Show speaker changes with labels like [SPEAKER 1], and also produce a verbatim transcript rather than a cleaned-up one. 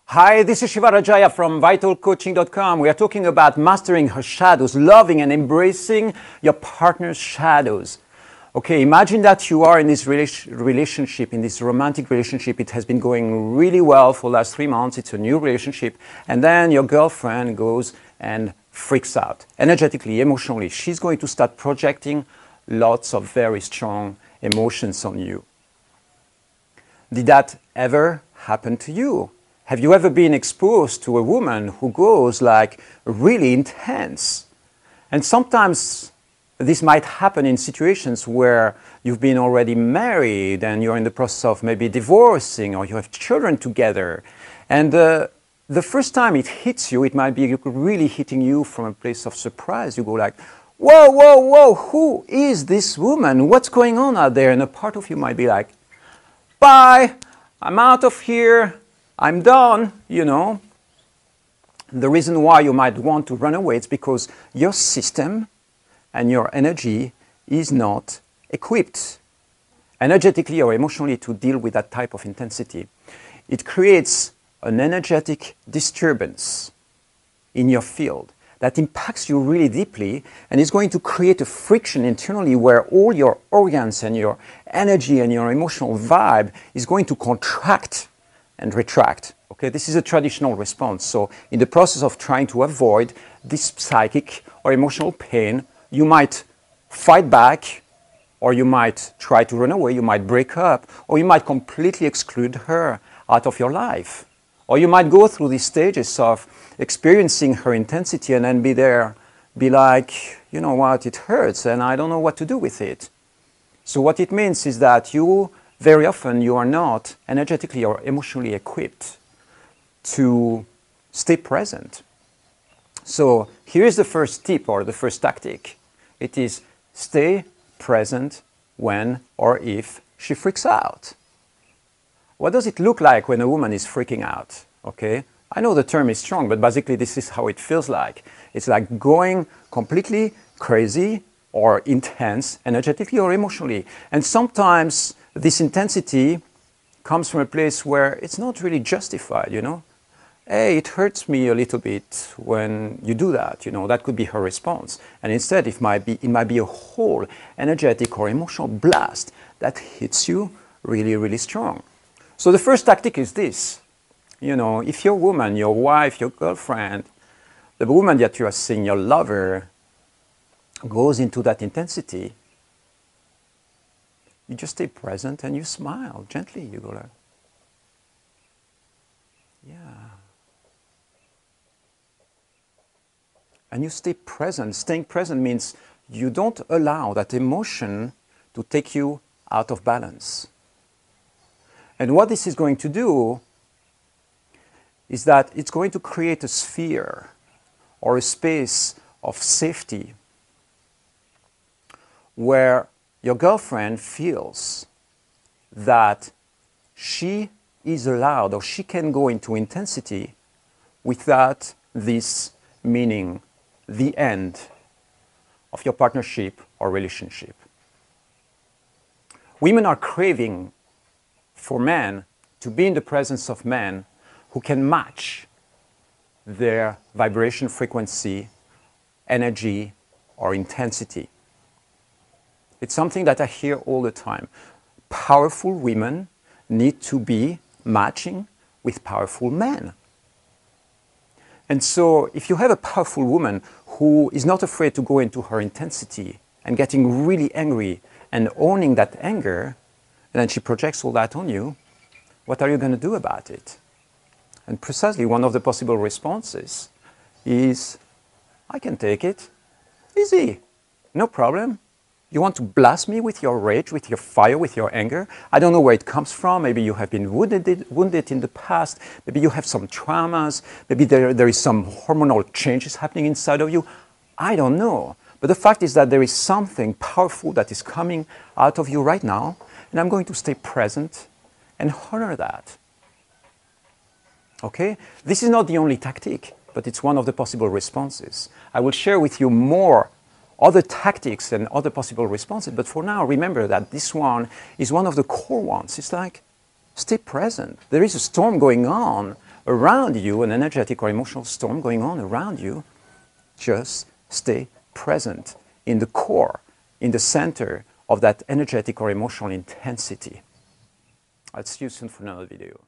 [SPEAKER 1] Hi, this is Shiva Rajaya from vital coaching dot com. We are talking about mastering her shadows, loving and embracing your partner's shadows. Okay, imagine that you are in this relationship, in this romantic relationship. It has been going really well for the last three months. It's a new relationship. And then your girlfriend goes and freaks out. Energetically, emotionally, she's going to start projecting lots of very strong emotions on you. Did that ever happen to you? Have you ever been exposed to a woman who goes like really intense? And sometimes this might happen in situations where you've been already married and you're in the process of maybe divorcing, or you have children together. And uh, the first time it hits you, it might be really hitting you from a place of surprise. You go like, whoa, whoa, whoa, who is this woman? What's going on out there? And a part of you might be like, bye, I'm out of here. I'm done, you know. The reason why you might want to run away is because your system and your energy is not equipped energetically or emotionally to deal with that type of intensity. It creates an energetic disturbance in your field that impacts you really deeply, and is going to create a friction internally where all your organs and your energy and your emotional vibe is going to contract and retract. Okay, this is a traditional response. So in the process of trying to avoid this psychic or emotional pain, you might fight back, or you might try to run away, you might break up, or you might completely exclude her out of your life. Or you might go through these stages of experiencing her intensity and then be there, be like, you know what, it hurts and I don't know what to do with it. So what it means is that you very often you are not energetically or emotionally equipped to stay present. So here is the first tip or the first tactic. It is stay present when or if she freaks out. What does it look like when a woman is freaking out? Okay, I know the term is strong, but basically this is how it feels like. It's like going completely crazy or intense energetically or emotionally. And sometimes this intensity comes from a place where it's not really justified, you know. Hey, it hurts me a little bit when you do that, you know, that could be her response. And instead, it might be, it might be a whole energetic or emotional blast that hits you really, really strong. So the first tactic is this. You know, if your woman, your wife, your girlfriend, the woman that you are seeing, your lover, goes into that intensity, you just stay present and you smile gently. You go like, yeah. And you stay present. Staying present means you don't allow that emotion to take you out of balance. And what this is going to do is that it's going to create a sphere or a space of safety where your girlfriend feels that she is allowed, or she can go into intensity without this meaning the end of your partnership or relationship. Women are craving for men to be in the presence of men who can match their vibration frequency, energy, or intensity. It's something that I hear all the time. Powerful women need to be matching with powerful men. And so if you have a powerful woman who is not afraid to go into her intensity and getting really angry and owning that anger, and then she projects all that on you, what are you going to do about it? And precisely one of the possible responses is, I can take it. Easy. No problem. You want to blast me with your rage, with your fire, with your anger? I don't know where it comes from. Maybe you have been wounded, wounded in the past. Maybe you have some traumas. Maybe there, there is some hormonal changes happening inside of you. I don't know. But the fact is that there is something powerful that is coming out of you right now, and I'm going to stay present and honor that. Okay? This is not the only tactic, but it's one of the possible responses. I will share with you more other tactics and other possible responses, but for now, remember that this one is one of the core ones. It's like, stay present. There is a storm going on around you, an energetic or emotional storm going on around you, just stay present in the core, in the center of that energetic or emotional intensity. I'll see you soon for another video.